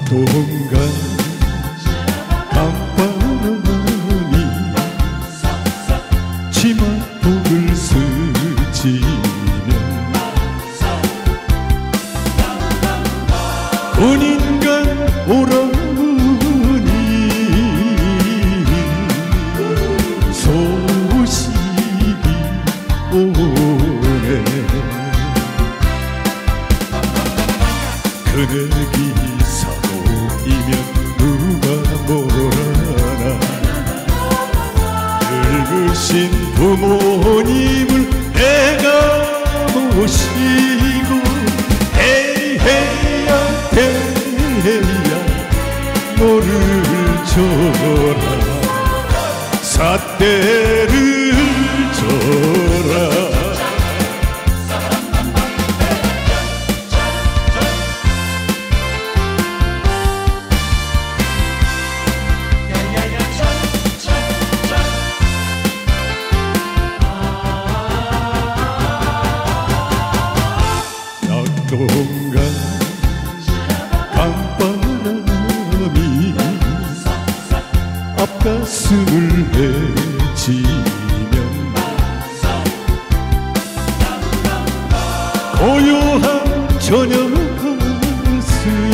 동간 강바람이 치맛복을 스치면 군인간 오라니 소식이 오네. 그네 기사로이면 누가 뭐라나 늙으신 부모님을 내가 모시고 헤이헤이야 헤이야 노를 줘라 삿대를 줘라. 동간 강바람이 앞가슴을 헤치면 고요한 저녁 가슴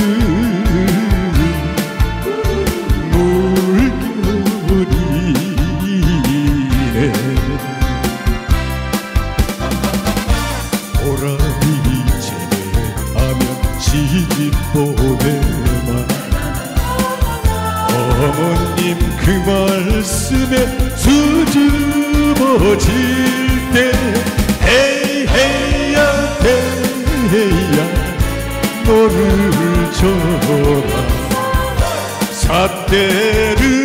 물결이네. 보람이 시집보내마 어머님 그 말씀에 수줍어질 때 헤이헤이야 헤이야 노를 줘라 삿대를